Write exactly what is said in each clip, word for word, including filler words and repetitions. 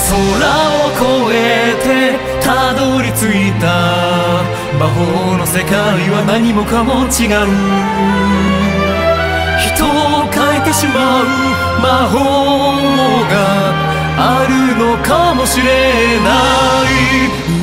を越えてたどり着いた魔法の世界は何もかも違う。人を変えてしまう魔法があるのかもしれない。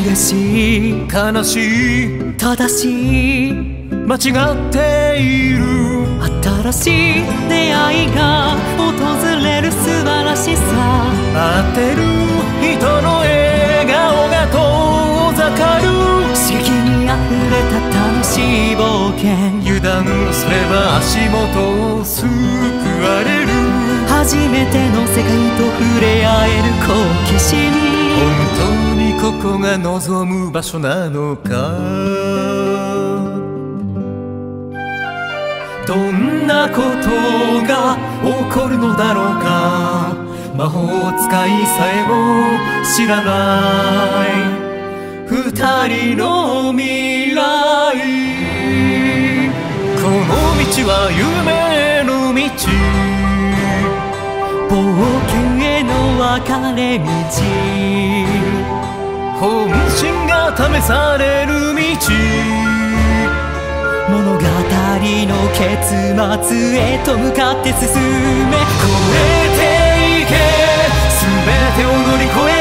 嬉しい悲しい正しい間違っている新しい出会いが訪れる素晴らしさ。待ってる人の笑顔が遠ざかる不思議にあふれた楽しい冒険。油断すれば足元を救われる初めての世界と触れ合える好奇心。本当にここが望む場所なのか。どんなことが起こるのだろうか。魔法使いさえも知らない二人の未来。この道は夢の道、冒険への分かれ道。本心が試される道、物語の結末へと向かって進め。超えていけ、全てを乗り越え